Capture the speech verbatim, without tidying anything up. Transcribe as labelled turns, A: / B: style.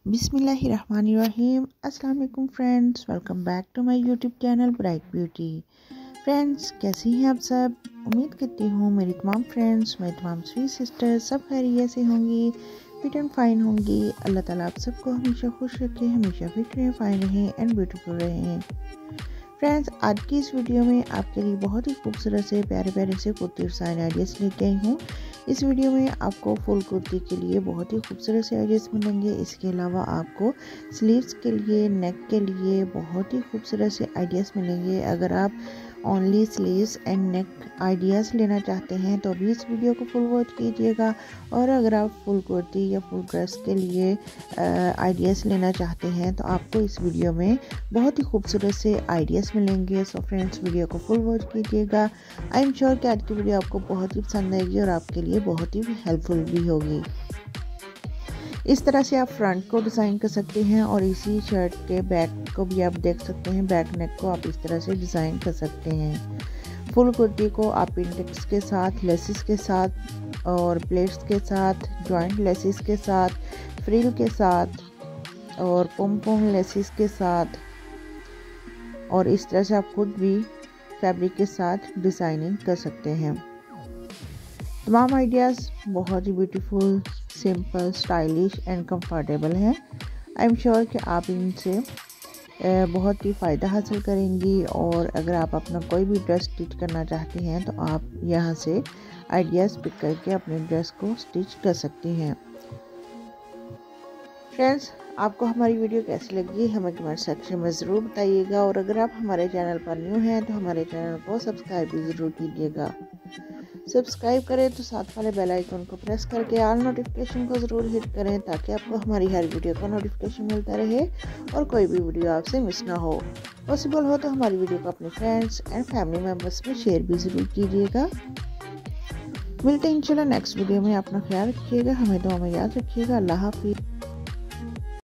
A: बिस्मिल्लाहिर्रहमानिर्रहीम। अस्सलाम वालेकुम friends, welcome back to my YouTube channel Bright Beauty. Friends, कैसी हैं आप सब? उम्मीद करती हूँ मेरी तमाम फ्रेंड्स, मेरी तमाम स्वीट सिस्टर्स सब खैरियत से होंगी, फिट एंड फाइन होंगी। अल्लाह ताला आप सबको हमेशा खुश रखे, हमेशा फिट रहें, फाइन रहें एंड ब्यूटीफुल रहें। फ्रेंड्स, आज की इस वीडियो में आपके लिए बहुत ही खूबसूरत से प्यारे प्यारे से कुर्ती डिज़ाइन आइडियाज़ लेके आई हूँ। इस वीडियो में आपको फुल कुर्ती के लिए बहुत ही खूबसूरत से आइडियाज़ मिलेंगे। इसके अलावा आपको स्लीव्स के लिए, नेक के लिए बहुत ही खूबसूरत से आइडियाज़ मिलेंगे। अगर आप only sleeves and neck ideas लेना चाहते हैं तो भी इस वीडियो को फुल वॉच कीजिएगा। और अगर आप फुल कुर्ती या फुल ड्रेस के लिए आइडियाज़ लेना चाहते हैं तो आपको इस वीडियो में बहुत ही खूबसूरत से आइडियाज़ मिलेंगे। सो फ्रेंड्स, वीडियो को फुल वॉच कीजिएगा। आई एम श्योर कि आज की वीडियो आपको बहुत ही पसंद आएगी और आपके लिए बहुत ही हेल्पफुल भी होगी। इस तरह से आप फ्रंट को डिज़ाइन कर सकते हैं और इसी शर्ट के बैक को भी आप देख सकते हैं। बैक नेक को आप इस तरह से डिज़ाइन कर सकते हैं। फुल कुर्ती को आप इंडेक्स के साथ, लेसिस के साथ और प्लेट्स के साथ, जॉइंट लेसिस के साथ, फ्रिल के साथ और पोम पोम लेसिस के साथ और इस तरह से आप खुद भी फैब्रिक के साथ डिज़ाइनिंग कर सकते हैं। तमाम आइडियाज़ बहुत ही beautiful, simple, stylish and comfortable हैं। आई एम श्योर कि आप इनसे बहुत ही फ़ायदा हासिल करेंगी। और अगर आप अपना कोई भी ड्रेस स्टिच करना चाहती हैं तो आप यहाँ से आइडियाज़ पिक करके अपने ड्रेस को स्टिच कर सकती हैं। फ्रेंड्स, आपको हमारी वीडियो कैसी लगी हमें कमेंट सेक्शन में ज़रूर बताइएगा। और अगर आप हमारे चैनल पर न्यू हैं तो हमारे चैनल को सब्सक्राइब भी ज़रूर कीजिएगा। सब्सक्राइब करें तो साथ वाले बेल आइकन को प्रेस करके ऑल नोटिफिकेशन को ज़रूर हिट करें ताकि आपको हमारी हर वीडियो का नोटिफिकेशन मिलता रहे और कोई भी वीडियो आपसे मिस ना हो। पॉसिबल हो तो हमारी वीडियो को अपने फ्रेंड्स एंड फैमिली मेम्बर्स में शेयर भी ज़रूर कीजिएगा। मिलते हैं इंशाल्लाह नेक्स्ट वीडियो में। अपना ख्याल रखिएगा, हमें दुआ में याद रखिएगा। अल्लाह हाफिज़।